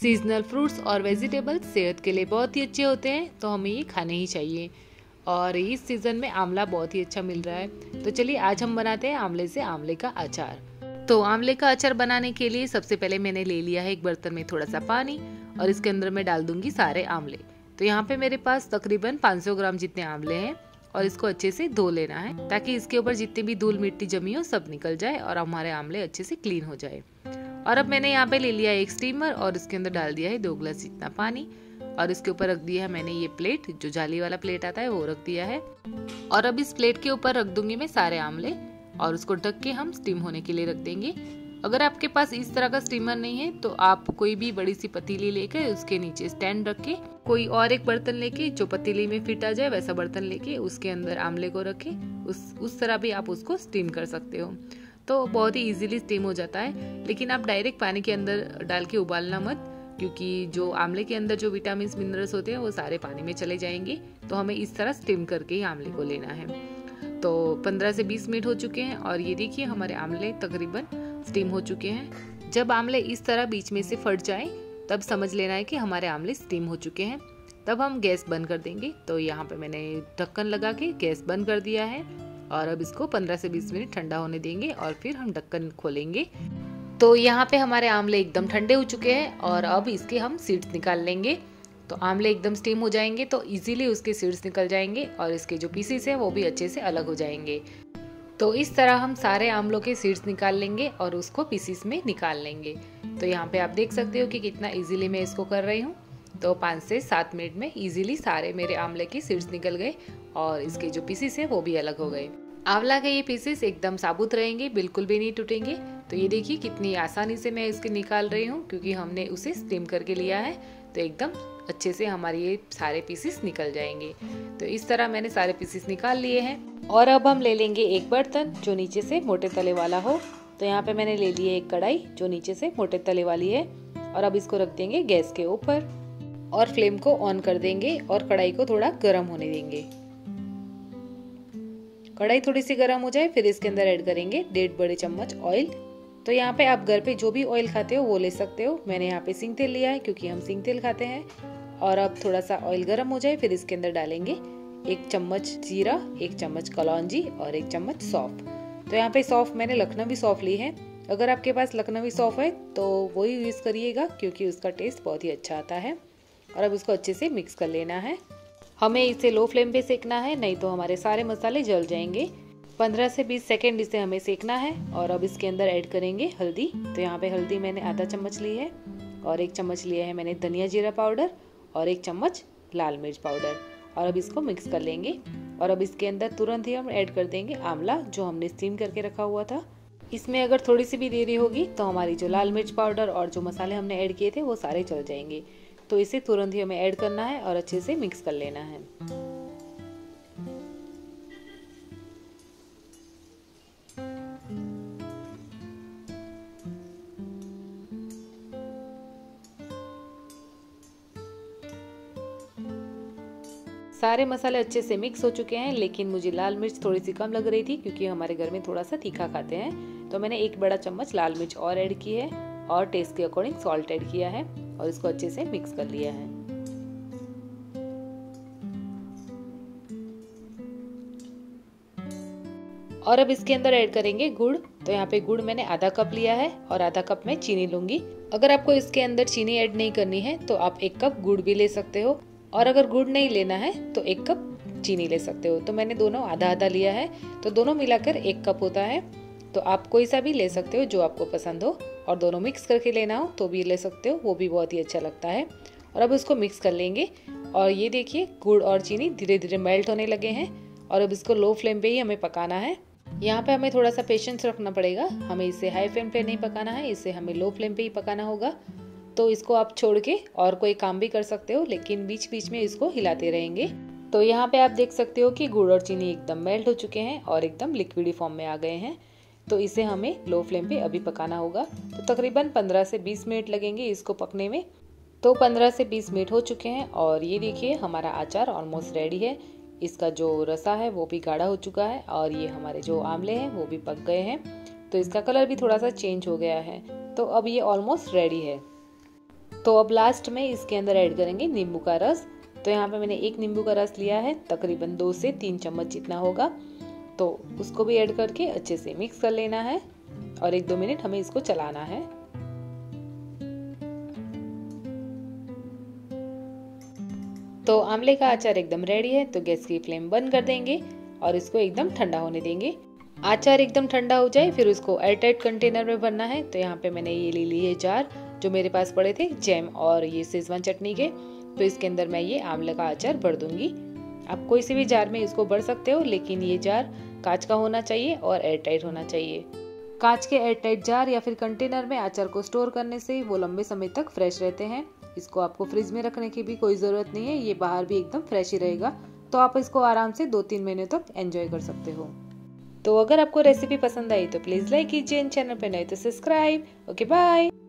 Seasonal fruits और vegetables सेहत के लिए बहुत ही अच्छे होते हैं, तो हमें ये खाने ही चाहिए। और इस सीज़न में आंवला बहुत ही अच्छा मिल रहा है। तो चलिए आज हम बनाते हैं आंवले से आंवले का अचार। तो आंवले का अचार बनाने के लिए सबसे पहले मैंने ले लिया है एक बर्तन में थोड़ा सा पानी और इसके अंदर मैं डाल दूंगी सारे आंवले। तो यहाँ पे मेरे पास तकरीबन 500 ग्राम जितने आंवले हैं और इसको अच्छे से धो लेना है ताकि इसके ऊपर जितनी भी धूल मिट्टी जमी हो सब निकल जाए और हमारे आंवले अच्छे से क्लीन हो जाए। और अब मैंने यहाँ पे ले लिया एक स्टीमर और इसके अंदर डाल दिया है 2 गिलास जितना पानी और इसके ऊपर रख दिया है मैंने ये प्लेट, जो जाली वाला प्लेट आता है वो रख दिया है। और अब इस प्लेट के ऊपर रख दूंगी मैं सारे आंवले और उसको ढक के हम स्टीम होने के लिए रख देंगे। अगर आपके पास इस तरह का स्टीमर नहीं है तो आप कोई भी बड़ी सी पतीली लेकर उसके नीचे स्टैंड रख के कोई और एक बर्तन लेके जो पतीली में फिट आ जाए वैसा बर्तन लेके उसके अंदर आंवले को रखे उस तरह भी आप उसको स्टीम कर सकते हो। तो बहुत ही इजीली स्टीम हो जाता है, लेकिन आप डायरेक्ट पानी के अंदर डाल के उबालना मत, क्योंकि जो आंवले के अंदर जो विटामिन मिनरल्स होते हैं वो सारे पानी में चले जाएंगे। तो हमें इस तरह स्टीम करके ही आंवले को लेना है। तो 15 से 20 मिनट हो चुके हैं और ये देखिए हमारे आंवले तकरीबन स्टीम हो चुके हैं। जब आंवले इस तरह बीच में से फट जाएं तब समझ लेना है कि हमारे आंवले स्टीम हो चुके हैं। तब हम गैस बंद कर देंगे। तो यहाँ पे मैंने ढक्कन लगा के गैस बंद कर दिया है और अब इसको 15 से 20 मिनट ठंडा होने देंगे और फिर हम ढक्कन खोलेंगे। तो यहाँ पे हमारे आंवले एकदम ठंडे हो चुके हैं और अब इसके हम सीड्स निकाल लेंगे। तो आंवले एकदम स्टीम हो जाएंगे तो इजीली उसके सीड्स निकल जाएंगे और इसके जो पीसेस है वो भी अच्छे से अलग हो जाएंगे। तो इस तरह हम सारे आंवलों के सीड्स निकाल लेंगे और उसको पीसेस में निकाल लेंगे। तो यहाँ पे आप देख सकते हो कि कितना इजीली मैं इसको कर रही हूँ। तो 5 से 7 मिनट में इजीली सारे मेरे आंवले के सीड्स निकल गए और इसके जो पीसेस है वो भी अलग हो गए। आंवला के ये पीसेस एकदम साबुत रहेंगे, बिल्कुल भी नहीं टूटेंगे। तो ये देखिए कितनी आसानी से मैं इसके निकाल रही हूँ, क्योंकि हमने उसे स्टीम करके लिया है। तो एकदम अच्छे से हमारे ये सारे पीसेस निकल जाएंगे। तो इस तरह मैंने सारे पीसेस निकाल लिए हैं। और अब हम ले लेंगे एक बर्तन जो नीचे से मोटे तले वाला हो। तो यहाँ पे मैंने ले ली है एक कढ़ाई जो नीचे से मोटे तले वाली है और अब इसको रख देंगे गैस के ऊपर और फ्लेम को ऑन कर देंगे और कढ़ाई को थोड़ा गर्म होने देंगे। कढ़ाई थोड़ी सी गर्म हो जाए फिर इसके अंदर ऐड करेंगे 1.5 बड़े चम्मच ऑयल। तो यहाँ पे आप घर पे जो भी ऑयल खाते हो वो ले सकते हो। मैंने यहाँ पे सिंग तेल लिया है क्योंकि हम सिंग तेल खाते हैं। और अब थोड़ा सा ऑयल गर्म हो जाए फिर इसके अंदर डालेंगे 1 चम्मच जीरा, 1 चम्मच कलौंजी और 1 चम्मच सौंफ। तो यहाँ पे सौंफ मैंने लखनवी सौंफ ली है। अगर आपके पास लखनवी सौंफ है तो वही यूज करिएगा क्योंकि उसका टेस्ट बहुत ही अच्छा आता है। और अब उसको अच्छे से मिक्स कर लेना है। हमें इसे लो फ्लेम पे सेकना है, नहीं तो हमारे सारे मसाले जल जाएंगे। 15 से 20 सेकेंड इसे हमें सेकना है। और अब इसके अंदर ऐड करेंगे हल्दी। तो यहाँ पे हल्दी मैंने आधा चम्मच ली है और 1 चम्मच लिया है मैंने धनिया जीरा पाउडर और 1 चम्मच लाल मिर्च पाउडर। और अब इसको मिक्स कर लेंगे। और अब इसके अंदर तुरंत ही हम ऐड कर देंगे आंवला जो हमने स्टीम करके रखा हुआ था। इसमें अगर थोड़ी सी भी देरी होगी तो हमारी जो लाल मिर्च पाउडर और जो मसाले हमने ऐड किए थे वो सारे चल जाएंगे। तो इसे तुरंत ही हमें ऐड करना है और अच्छे से मिक्स कर लेना है। सारे मसाले अच्छे से मिक्स हो चुके हैं, लेकिन मुझे लाल मिर्च थोड़ी सी कम लग रही थी क्योंकि हमारे घर में थोड़ा सा तीखा खाते हैं। तो मैंने 1 बड़ा चम्मच लाल मिर्च और ऐड की है और टेस्ट के अकॉर्डिंग सॉल्ट ऐड किया है और इसको अच्छे से मिक्स कर लिया है। और अब इसके अंदर ऐड करेंगे गुड़। तो यहाँ पे गुड़ मैंने आधा कप लिया है और आधा कप में चीनी लूंगी। अगर आपको इसके अंदर चीनी ऐड नहीं करनी है तो आप 1 कप गुड़ भी ले सकते हो और अगर गुड़ नहीं लेना है तो 1 कप चीनी ले सकते हो। तो मैंने दोनों आधा आधा लिया है, तो दोनों मिलाकर 1 कप होता है। तो आप कोई सा भी ले सकते हो जो आपको पसंद हो, और दोनों मिक्स करके लेना हो तो भी ले सकते हो, वो भी बहुत ही अच्छा लगता है। और अब इसको मिक्स कर लेंगे और ये देखिए गुड़ और चीनी धीरे धीरे मेल्ट होने लगे हैं और अब इसको लो फ्लेम पे ही हमें पकाना है। यहाँ पे हमें थोड़ा सा पेशेंस रखना पड़ेगा, हमें इसे हाई फ्लेम पे नहीं पकाना है, इसे हमें लो फ्लेम पे ही पकाना होगा। तो इसको आप छोड़ के और कोई काम भी कर सकते हो, लेकिन बीच बीच में इसको हिलाते रहेंगे। तो यहाँ पे आप देख सकते हो कि गुड़ और चीनी एकदम मेल्ट हो चुके हैं और एकदम लिक्विडी फॉर्म में आ गए हैं। तो इसे हमें लो फ्लेम पे अभी पकाना होगा। तो तकरीबन 15 से 20 मिनट लगेंगे इसको पकने में। तो 15 से 20 मिनट हो चुके हैं और ये देखिए हमारा अचार ऑलमोस्ट रेडी है। इसका जो रसा है वो भी गाढ़ा हो चुका है और ये हमारे जो आंवले हैं वो भी पक गए हैं। तो इसका कलर भी थोड़ा सा चेंज हो गया है। तो अब ये ऑलमोस्ट रेडी है। तो अब लास्ट में इसके अंदर ऐड करेंगे नींबू का रस। तो यहाँ पे मैंने 1 नींबू का रस लिया है, तकरीबन 2 से 3 चम्मच जितना होगा। तो उसको भी ऐड करके अच्छे से मिक्स कर लेना है और 1-2 मिनट हमें इसको चलाना है। तो आंवले का अचार एकदम रेडी है। तो गैस की फ्लेम बंद कर देंगे और इसको एकदम ठंडा होने देंगे। अचार एकदम ठंडा हो जाए फिर उसको एयरटाइट कंटेनर में भरना है। तो यहाँ पे मैंने ये ले ली है जार जो मेरे पास पड़े थे जैम और ये शेजवान चटनी के। तो इसके अंदर मैं ये आंवले का अचार भर दूंगी। आप कोई से भी जार में इसको भर सकते हो, लेकिन ये जार कांच का होना चाहिए और एयरटाइट होना चाहिए। कांच के एयरटाइट जार या फिर कंटेनर में अचार को स्टोर करने से वो लंबे समय तक फ्रेश रहते हैं। इसको आपको फ्रिज में रखने की भी कोई जरूरत नहीं है, ये बाहर भी एकदम फ्रेश ही रहेगा। तो आप इसको आराम से 2-3 महीने तक एंजॉय कर सकते हो। तो अगर आपको रेसिपी पसंद आई तो प्लीज लाइक कीजिए, चैनल पे नए तो सब्सक्राइब। Okay bye.